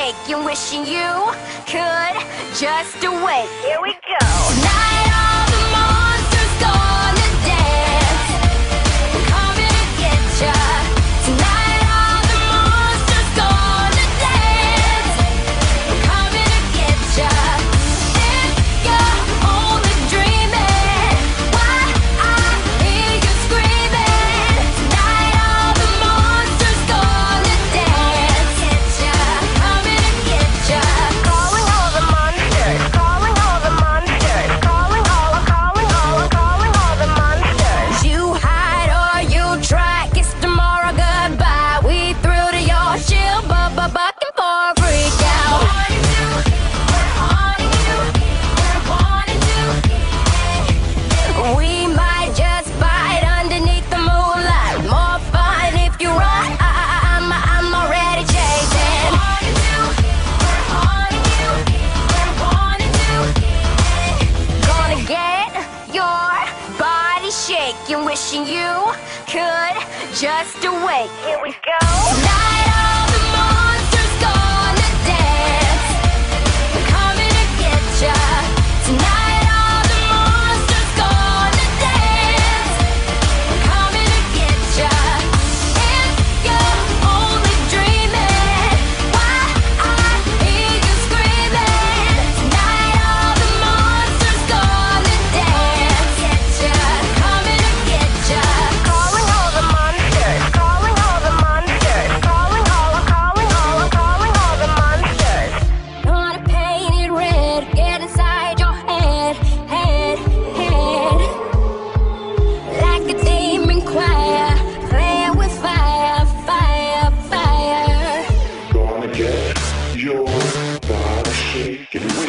shaking, wishing you could just awake. Here we go. Tonight all the monsters gonna dance, coming to get ya. Tonight all the monsters gonna dance, coming to get ya. If you're only dreaming, why I hear you screaming. Tonight all the monsters gonna dance, coming to get ya. Calling all the monsters, calling all the monsters, calling all the monsters. You hide or you try, kiss tomorrow goodbye. We threw to your shield, but bucking for a freak out. We might just fight underneath the moonlight. More fun if you run. I'm already chasing. Gonna get your body shaking, wishing you could just awake. Here we go. Tonight all the monsters gonna dance, coming to get ya. Tonight all the monsters gonna dance, coming to get ya. If you're only dreaming, why I hear you screaming. Tonight all the monsters gonna dance, coming to get ya. Calling all the monsters, calling all the monsters, calling all the monsters. Gonna paint it red, get inside your head. Like a demon choir, playing with fire. Gonna get your body shaking.